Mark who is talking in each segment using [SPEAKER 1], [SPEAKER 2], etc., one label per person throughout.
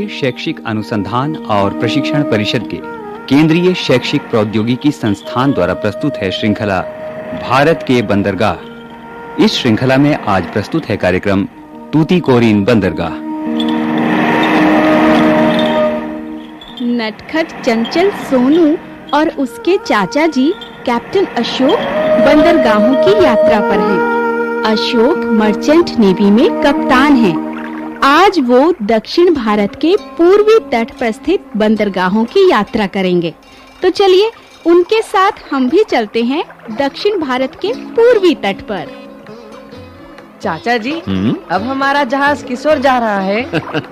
[SPEAKER 1] राष्ट्रीय शैक्षिक अनुसंधान और प्रशिक्षण परिषद के केंद्रीय शैक्षिक प्रौद्योगिकी संस्थान द्वारा प्रस्तुत है श्रृंखला भारत के बंदरगाह। इस श्रृंखला में आज प्रस्तुत है कार्यक्रम तूतीकोरिन बंदरगाह।
[SPEAKER 2] नटखट चंचल सोनू और उसके चाचा जी कैप्टन अशोक बंदरगाहों की यात्रा पर हैं। अशोक मर्चेंट नेवी में कप्तान हैं। आज वो दक्षिण भारत के पूर्वी तट पर स्थित बंदरगाहों की यात्रा करेंगे। तो चलिए उनके साथ हम भी चलते हैं दक्षिण भारत के पूर्वी तट पर।
[SPEAKER 3] चाचा जी, अब हमारा जहाज किस ओर जा रहा है?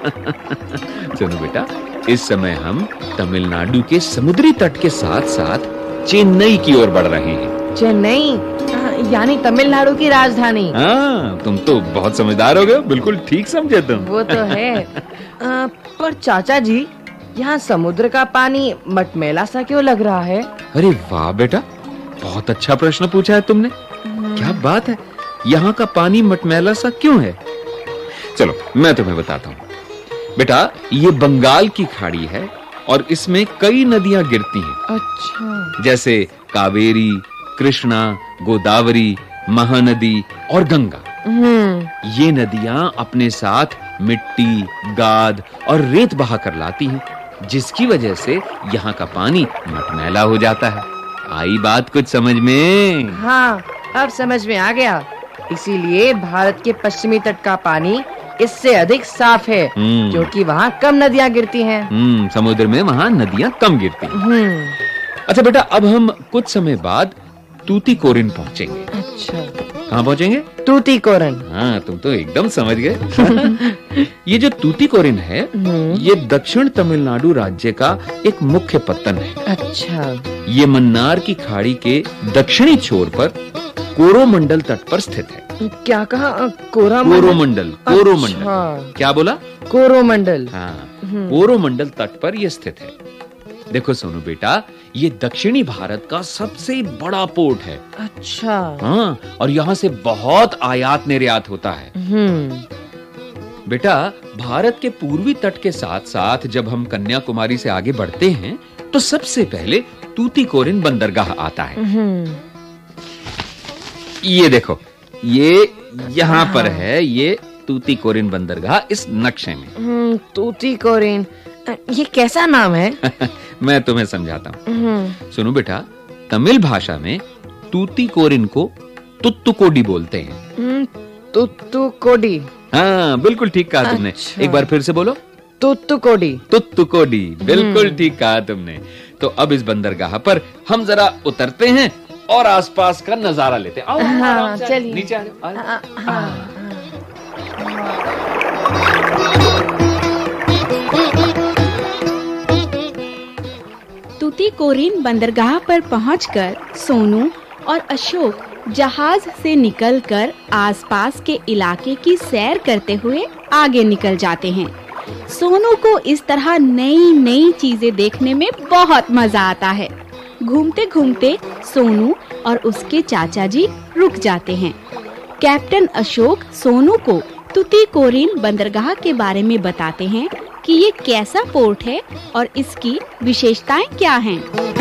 [SPEAKER 4] सुनो बेटा, इस समय हम तमिलनाडु के समुद्री तट के साथ-साथ चेन्नई की ओर बढ़ रहे हैं।
[SPEAKER 3] चेन्नई यानी तमिलनाडु की राजधानी।
[SPEAKER 4] हाँ, तुम तो बहुत समझदार हो गए, बिल्कुल ठीक समझे तुम।
[SPEAKER 3] वो तो है। पर चाचा जी, यहाँ समुद्र का पानी मटमैला सा क्यों लग रहा है?
[SPEAKER 4] अरे वाह बेटा, बहुत अच्छा प्रश्न पूछा है तुमने। क्या बात है, यहाँ का पानी मटमैला सा क्यों है? चलो मैं तुम्हें बताता हूँ। बेटा, ये बंगाल की खाड़ी है और इसमें कई नदियां गिरती हैं।
[SPEAKER 3] अच्छा।
[SPEAKER 4] जैसे कावेरी, कृष्णा, गोदावरी, महानदी और गंगा। ये नदियां अपने साथ मिट्टी, गाद और रेत बहा कर लाती हैं, जिसकी वजह से यहाँ का पानी मटमैला हो जाता है। आई बात कुछ समझ में?
[SPEAKER 3] हाँ, अब समझ में आ गया। इसीलिए भारत के पश्चिमी तट का पानी इससे अधिक साफ है, क्योंकि वहाँ कम नदियाँ गिरती हैं।
[SPEAKER 4] समुद्र में वहाँ नदियाँ कम गिरती हैं। अच्छा बेटा, अब हम कुछ समय बाद तूतीकोरिन पहुँचेंगे।
[SPEAKER 3] अच्छा,
[SPEAKER 4] कहाँ पहुँचेंगे?
[SPEAKER 3] तूतीकोरिन।
[SPEAKER 4] हाँ, तुम तो एकदम समझ गए। ये जो तूतीकोरिन है, ये दक्षिण तमिलनाडु राज्य का एक मुख्य पत्तन है।
[SPEAKER 3] अच्छा।
[SPEAKER 4] ये मन्नार की खाड़ी के दक्षिणी छोर पर कोरोमंडल तट पर स्थित है।
[SPEAKER 3] क्या कहा?
[SPEAKER 4] कोरोमंडल। क्या बोला?
[SPEAKER 3] कोरोमंडल।
[SPEAKER 4] हाँ, कोरोमंडल तट पर यह स्थित है। देखो सोनू बेटा, ये दक्षिणी भारत का सबसे बड़ा पोर्ट है।
[SPEAKER 3] अच्छा।
[SPEAKER 4] हाँ, और यहाँ से बहुत आयात निर्यात होता है। बेटा, भारत के पूर्वी तट के साथ-साथ जब हम कन्याकुमारी से आगे बढ़ते हैं, तो सबसे पहले तूतीकोरिन बंदरगाह आता है। ये देखो, ये यहाँ पर है, ये तूतीकोरिन बंदरगाह इस नक्शे में।
[SPEAKER 3] तूतीकोरिन, ये कैसा नाम है?
[SPEAKER 4] मैं तुम्हें समझाता हूँ। सुनो बेटा, तमिल भाषा में तूतीकोरिन को तुत्तुकोडी बोलते हैं।
[SPEAKER 3] तुत्तुकोडी।
[SPEAKER 4] हाँ, बिल्कुल ठीक कहा तुमने।
[SPEAKER 3] अच्छा।
[SPEAKER 4] एक बार फिर से बोलो।
[SPEAKER 3] तुत्तुकोडी।
[SPEAKER 4] तुत्तुकोडी, बिल्कुल ठीक कहा तुमने। तो अब इस बंदरगाह पर हम जरा उतरते हैं और आसपास का नजारा लेते हैं। आओ,
[SPEAKER 3] हाँ, चलिए।
[SPEAKER 4] नीचे आ जाओ।
[SPEAKER 2] तूतीकोरिन बंदरगाह पर पहुंचकर सोनू और अशोक जहाज से निकलकर आसपास के इलाके की सैर करते हुए आगे निकल जाते हैं। सोनू को इस तरह नई नई चीजें देखने में बहुत मजा आता है। घूमते घूमते सोनू और उसके चाचा जी रुक जाते हैं। कैप्टन अशोक सोनू को तूतीकोरिन बंदरगाह के बारे में बताते हैं कि ये कैसा पोर्ट है और इसकी विशेषताएं क्या हैं।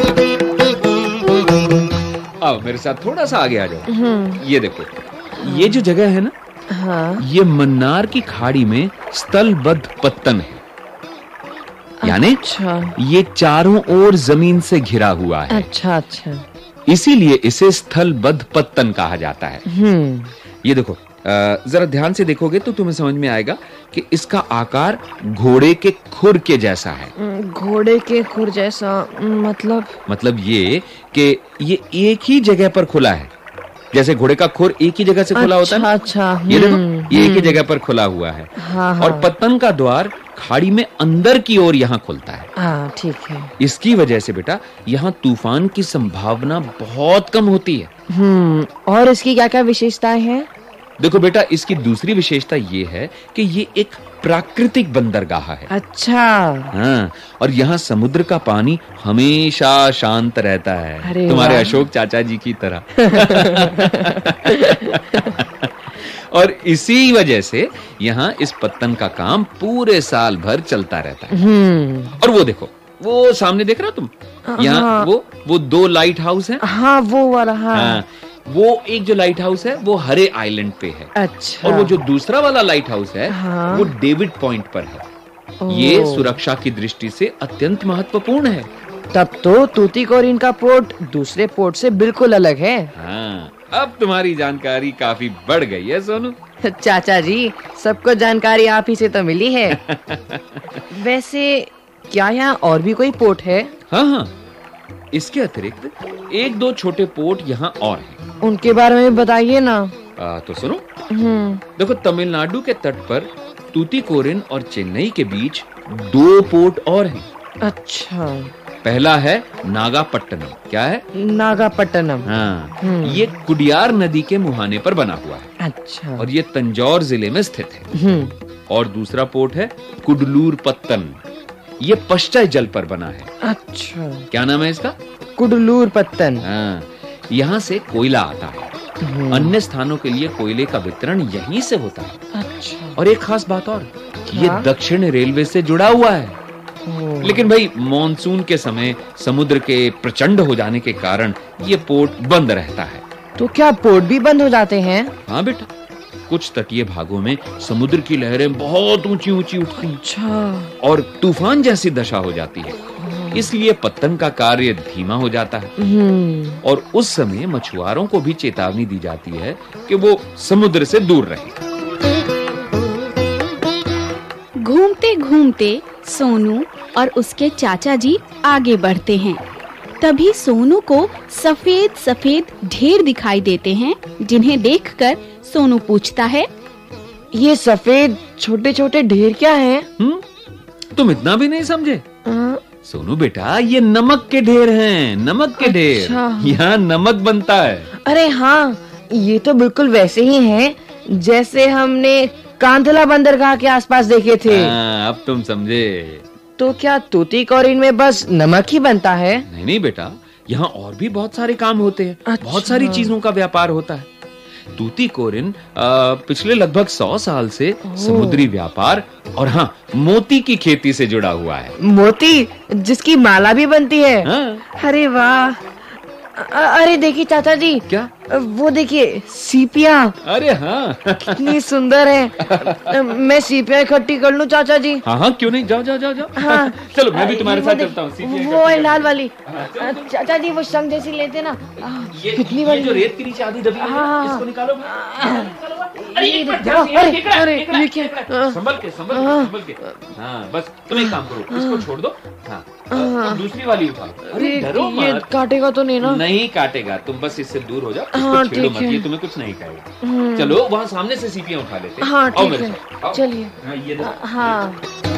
[SPEAKER 4] आओ मेरे साथ थोड़ा सा आगे आ जाओ। ये देखो, ये जो जगह है ना,
[SPEAKER 3] हाँ।
[SPEAKER 4] ये मन्नार की खाड़ी में स्थलबद्ध पत्तन है। यानी ये चारों ओर जमीन से घिरा हुआ है।
[SPEAKER 3] अच्छा अच्छा।
[SPEAKER 4] इसीलिए इसे स्थलबद्ध पत्तन कहा जाता है। ये देखो, जरा ध्यान से देखोगे तो तुम्हें समझ में आएगा कि इसका आकार घोड़े के खुर के जैसा है।
[SPEAKER 3] घोड़े के खुर जैसा मतलब
[SPEAKER 4] ये कि ये एक ही जगह पर खुला है। जैसे घोड़े का खुर एक ही जगह से खुला होता है।
[SPEAKER 3] अच्छा।
[SPEAKER 4] ये देखो, ये एक ही जगह पर खुला हुआ है।
[SPEAKER 3] हाँ।
[SPEAKER 4] और पत्तन का द्वार खाड़ी में अंदर की ओर यहाँ खुलता है।
[SPEAKER 3] हाँ, ठीक है।
[SPEAKER 4] इसकी वजह से बेटा यहाँ तूफान की संभावना बहुत कम होती है।
[SPEAKER 3] और इसकी क्या क्या विशेषताएं हैं?
[SPEAKER 4] देखो बेटा, इसकी दूसरी विशेषता ये है कि ये एक प्राकृतिक बंदरगाह है।
[SPEAKER 3] अच्छा।
[SPEAKER 4] हाँ, और यहाँ समुद्र का पानी हमेशा शांत रहता है, तुम्हारे अशोक चाचा जी की तरह। और इसी वजह से यहाँ इस पत्तन का काम पूरे साल भर चलता रहता है। और वो देखो, वो सामने देख रहे हो तुम, यहाँ वो 2 लाइट हाउस हैं।
[SPEAKER 3] हाँ, वो वाला। हाँ,
[SPEAKER 4] वो एक जो लाइट हाउस है वो हरे आइलैंड पे है।
[SPEAKER 3] अच्छा।
[SPEAKER 4] और वो जो दूसरा वाला लाइट हाउस है,
[SPEAKER 3] हाँ।
[SPEAKER 4] वो डेविड पॉइंट पर है। ये सुरक्षा की दृष्टि से अत्यंत महत्वपूर्ण है।
[SPEAKER 3] तब तो तूतीकोरिन का पोर्ट दूसरे पोर्ट से बिल्कुल अलग है।
[SPEAKER 4] हाँ, अब तुम्हारी जानकारी काफी बढ़ गई है सोनू।
[SPEAKER 3] चाचा जी, सबको जानकारी आप ही से तो मिली है। वैसे क्या यहाँ और भी कोई पोर्ट है?
[SPEAKER 4] हाँ, इसके अतिरिक्त 1-2 छोटे पोर्ट यहाँ और हैं।
[SPEAKER 3] उनके बारे में बताइए ना।
[SPEAKER 4] तो सुनो। देखो, तमिलनाडु के तट पर तूतीकोरिन और चेन्नई के बीच 2 पोर्ट और हैं।
[SPEAKER 3] अच्छा।
[SPEAKER 4] पहला है नागापट्टनम। क्या है?
[SPEAKER 3] नागापट्टनम।
[SPEAKER 4] हाँ, ये कुडियार नदी के मुहाने पर बना हुआ है।
[SPEAKER 3] अच्छा।
[SPEAKER 4] और ये तंजौर जिले में स्थित है। और दूसरा पोर्ट है कुडलूर पत्तन। ये पश्चिम जल पर बना है।
[SPEAKER 3] अच्छा।
[SPEAKER 4] क्या नाम है इसका?
[SPEAKER 3] कुडलूर पत्तन।
[SPEAKER 4] हाँ, यहाँ से कोयला आता है। अन्य स्थानों के लिए कोयले का वितरण यहीं से होता है।
[SPEAKER 3] अच्छा।
[SPEAKER 4] और एक खास बात और, ये दक्षिण रेलवे से जुड़ा हुआ है। लेकिन भाई, मॉनसून के समय समुद्र के प्रचंड हो जाने के कारण ये पोर्ट बंद रहता है।
[SPEAKER 3] तो क्या पोर्ट भी बंद हो जाते हैं?
[SPEAKER 4] हाँ बेटा, कुछ तटीय भागों में समुद्र की लहरें बहुत ऊंची ऊंची उठती हैं।
[SPEAKER 3] अच्छा।
[SPEAKER 4] और तूफान जैसी दशा हो जाती है। इसलिए पत्तन का कार्य धीमा हो जाता है। और उस समय मछुआरों को भी चेतावनी दी जाती है कि वो समुद्र से दूर रहें।
[SPEAKER 2] घूमते घूमते सोनू और उसके चाचा जी आगे बढ़ते हैं। तभी सोनू को सफेद सफेद ढेर दिखाई देते हैं, जिन्हें देखकर सोनू पूछता है,
[SPEAKER 3] ये सफेद छोटे छोटे ढेर क्या हैं?
[SPEAKER 4] तुम इतना भी नहीं समझे? सोनू बेटा, ये नमक के ढेर हैं। नमक के ढेर। यहाँ नमक बनता है।
[SPEAKER 3] अरे हाँ, ये तो बिल्कुल वैसे ही हैं जैसे हमने कांधला बंदरगाह के आसपास देखे थे।
[SPEAKER 4] अब तुम समझे।
[SPEAKER 3] तो क्या तूतीकोरिन में बस नमक ही बनता है?
[SPEAKER 4] नहीं बेटा, यहाँ और भी बहुत सारे काम होते हैं। अच्छा। बहुत सारी चीजों का व्यापार होता है। तूतीकोरिन पिछले लगभग 100 साल से समुद्री व्यापार और हाँ, मोती की खेती से जुड़ा हुआ है।
[SPEAKER 3] मोती, जिसकी माला भी बनती है।
[SPEAKER 4] हाँ।
[SPEAKER 3] अरे वाह। अरे देखिए चाचा जी।
[SPEAKER 4] क्या?
[SPEAKER 3] वो देखिए, सीपियाँ।
[SPEAKER 4] अरे हाँ।
[SPEAKER 3] कितनी सुंदर है। मैं सीपियाँ इकट्ठी कर लूं चाचा जी?
[SPEAKER 4] हाँ, क्यों नहीं, जाओ जाओ जाओ जाओ।
[SPEAKER 3] हाँ।
[SPEAKER 4] चलो, मैं भी तुम्हारे साथ चलता हूँ।
[SPEAKER 3] वो है लाल वाली। चाचा जी, वो शंख जैसी लेते ना। कितनी बड़ी।
[SPEAKER 4] जो रेत के नीचे आधी दबी है, इसको निकालो।
[SPEAKER 3] अरे ये क्या?
[SPEAKER 4] संभल के। हाँ, बस तुम एक काम करो, इसको छोड़ दो। हाँ, और दूसरी वाली उठाओ। अरे डरो मत।
[SPEAKER 3] काटेगा तो नहीं ना? नहीं
[SPEAKER 4] काटेगा, तुम बस इससे दूर हो जाओ। इसको छेड़ो मत, ये तुम्हें कुछ नहीं कहेगा। चलो, वहाँ सामने से सीपियाँ उठा लेते हैं।
[SPEAKER 3] हाँ, ठीक है, चलिए।
[SPEAKER 4] ये दो।
[SPEAKER 3] हाँ।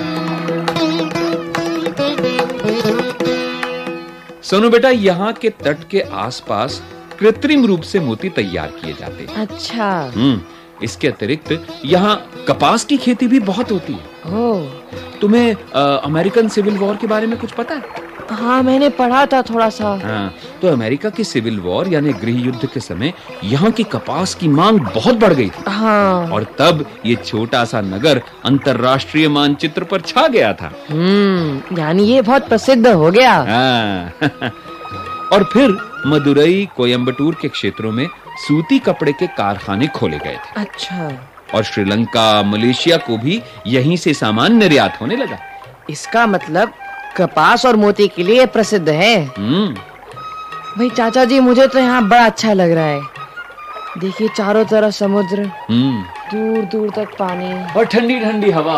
[SPEAKER 4] सोनू बेटा, यहाँ के तट के आसपास कृत्रिम रूप से मोती तैयार किए जाते हैं।
[SPEAKER 3] अच्छा।
[SPEAKER 4] इसके अतिरिक्त यहाँ कपास की खेती भी बहुत होती है। तुम्हें अमेरिकन सिविल वॉर के बारे में कुछ पता है?
[SPEAKER 3] हाँ, मैंने पढ़ा था थोड़ा सा।
[SPEAKER 4] हाँ, तो अमेरिका की सिविल वॉर यानी गृह युद्ध के समय यहाँ की कपास की मांग बहुत बढ़ गई थी।
[SPEAKER 3] हाँ।
[SPEAKER 4] और तब ये छोटा सा नगर अंतर्राष्ट्रीय मानचित्र पर छा गया था।
[SPEAKER 3] यानी ये बहुत प्रसिद्ध हो गया।
[SPEAKER 4] हाँ। और फिर मदुरई, कोयम्बटूर के क्षेत्रों में सूती कपड़े के कारखाने खोले गए थे।
[SPEAKER 3] अच्छा।
[SPEAKER 4] और श्रीलंका, मलेशिया को भी यहीं से सामान निर्यात होने लगा।
[SPEAKER 3] इसका मतलब कपास और मोती के लिए प्रसिद्ध है। भाई चाचा जी, मुझे तो यहाँ बड़ा अच्छा लग रहा है। देखिए, चारों तरफ समुद्र, दूर दूर तक पानी
[SPEAKER 4] और ठंडी ठंडी हवा।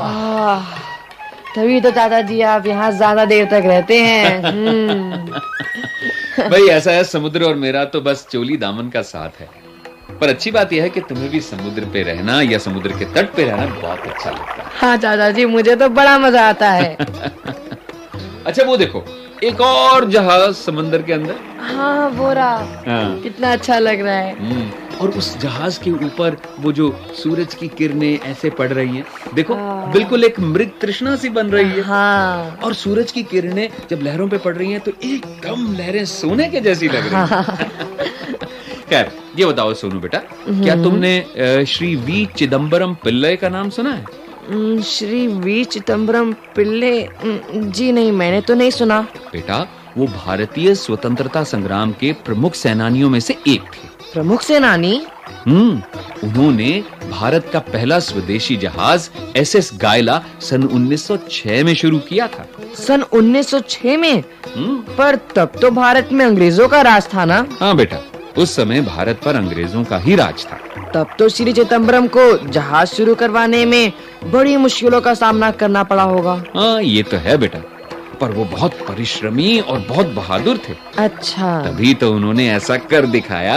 [SPEAKER 3] तभी तो चाचा जी आप यहाँ ज्यादा देर तक रहते हैं।
[SPEAKER 4] भाई, ऐसा है, समुद्र और मेरा तो बस चोली दामन का साथ है। पर अच्छी बात यह है कि तुम्हें भी समुद्र पे रहना या समुद्र के तट पे रहना बहुत अच्छा लगता है।
[SPEAKER 3] हाँ चाचा जी, मुझे तो बड़ा मजा आता है।
[SPEAKER 4] अच्छा, वो देखो, एक और जहाज समंदर के अंदर।
[SPEAKER 3] हाँ, वो रहा।
[SPEAKER 4] हाँ।
[SPEAKER 3] कितना अच्छा लग रहा है।
[SPEAKER 4] और उस जहाज के ऊपर वो जो सूरज की किरणें ऐसे पड़ रही हैं, देखो, बिल्कुल एक मृग तृष्णा सी बन रही है।
[SPEAKER 3] हाँ।
[SPEAKER 4] और सूरज की किरणें जब लहरों पे पड़ रही हैं तो एकदम लहरें सोने के जैसी लग रही हैं। खैर, ये बताओ सोनू बेटा, क्या तुमने श्री वी चिदम्बरम पिल्लई का नाम सुना है?
[SPEAKER 3] श्री वी चिदम्बरम पिल्ले? जी नहीं, मैंने तो नहीं सुना।
[SPEAKER 4] बेटा, वो भारतीय स्वतंत्रता संग्राम के प्रमुख सेनानियों में से एक थे।
[SPEAKER 3] प्रमुख सेनानी?
[SPEAKER 4] उन्होंने भारत का पहला स्वदेशी जहाज SS गायला सन 1906 में शुरू किया था।
[SPEAKER 3] सन 1906 में? पर तब तो भारत में अंग्रेजों का राज था ना?
[SPEAKER 4] हाँ बेटा, उस समय भारत पर अंग्रेजों का ही राज था।
[SPEAKER 3] तब तो श्री चिदम्बरम को जहाज शुरू करवाने में बड़ी मुश्किलों का सामना करना पड़ा होगा।
[SPEAKER 4] हाँ, ये तो है बेटा, पर वो बहुत परिश्रमी और बहुत बहादुर थे।
[SPEAKER 3] अच्छा,
[SPEAKER 4] तभी तो उन्होंने ऐसा कर दिखाया।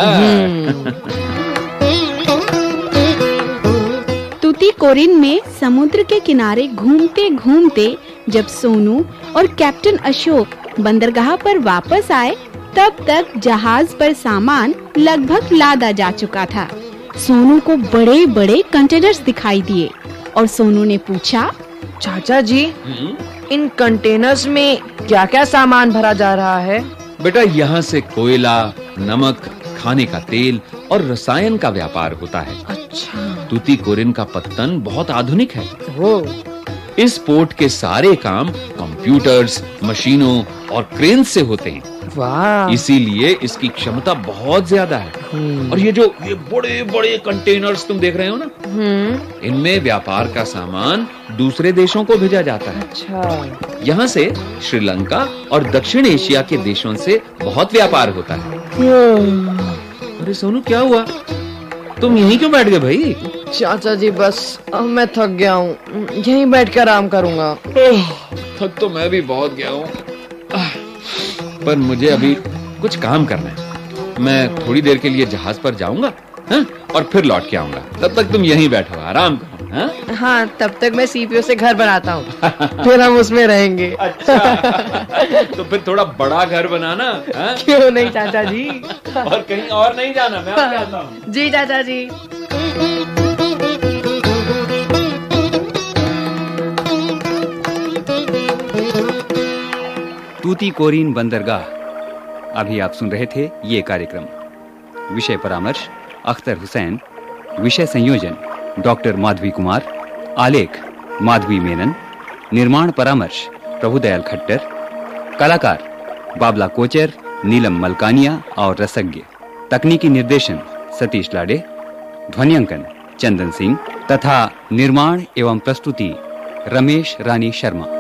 [SPEAKER 2] तूतीकोरिन में समुद्र के किनारे घूमते घूमते जब सोनू और कैप्टन अशोक बंदरगाह पर वापस आए, तब तक जहाज पर सामान लगभग लादा जा चुका था। सोनू को बड़े बड़े कंटेनर्स दिखाई दिए और सोनू ने पूछा,
[SPEAKER 3] चाचा जी, इन कंटेनर्स में क्या क्या सामान भरा जा रहा है?
[SPEAKER 4] बेटा, यहाँ से कोयला, नमक, खाने का तेल और रसायन का व्यापार होता है।
[SPEAKER 3] अच्छा।
[SPEAKER 4] तूतीकोरिन का पत्तन बहुत आधुनिक है।
[SPEAKER 3] वो
[SPEAKER 4] इस पोर्ट के सारे काम कंप्यूटर्स, मशीनों और क्रेन से होते हैं।
[SPEAKER 3] वाह।
[SPEAKER 4] इसीलिए इसकी क्षमता बहुत ज्यादा है। और ये बड़े बड़े कंटेनर्स तुम देख रहे हो ना, इनमें व्यापार का सामान दूसरे देशों को भेजा जाता है।
[SPEAKER 3] अच्छा।
[SPEAKER 4] यहाँ से श्रीलंका और दक्षिण एशिया के देशों से बहुत व्यापार होता है। अरे सोनू, क्या हुआ? तुम यहीं क्यों बैठ गए भाई?
[SPEAKER 3] चाचा जी, बस अब मैं थक गया हूँ, यहीं बैठकर आराम करूँगा।
[SPEAKER 4] थक तो मैं भी बहुत गया हूँ, पर मुझे अभी कुछ काम करना है। मैं थोड़ी देर के लिए जहाज पर जाऊंगा, और फिर लौट के आऊंगा। तब तक तुम यहीं बैठो, आराम करो।
[SPEAKER 3] हाँ, तब तक मैं सीपीओ से घर बनाता हूँ, फिर हम उसमें रहेंगे।
[SPEAKER 4] अच्छा, तो फिर थोड़ा बड़ा घर बनाना।
[SPEAKER 3] क्यों नहीं चाचा जी?
[SPEAKER 4] और कहीं और नहीं जाना, मैं आपको कहता हूँ।
[SPEAKER 3] जी चाचा जी।
[SPEAKER 1] तूतीकोरिन बंदरगाह। अभी आप सुन रहे थे ये कार्यक्रम। विषय परामर्श अख्तर हुसैन, विषय संयोजन डॉक्टर माधवी कुमार, आलेख माधवी मेनन, निर्माण परामर्श प्रभुदयाल खट्टर, कलाकार बाबला कोचर, नीलम मलकानिया और रसज्ञ, तकनीकी निर्देशन सतीश लाडे, ध्वनियांकन चंदन सिंह तथा निर्माण एवं प्रस्तुति रमेश रानी शर्मा।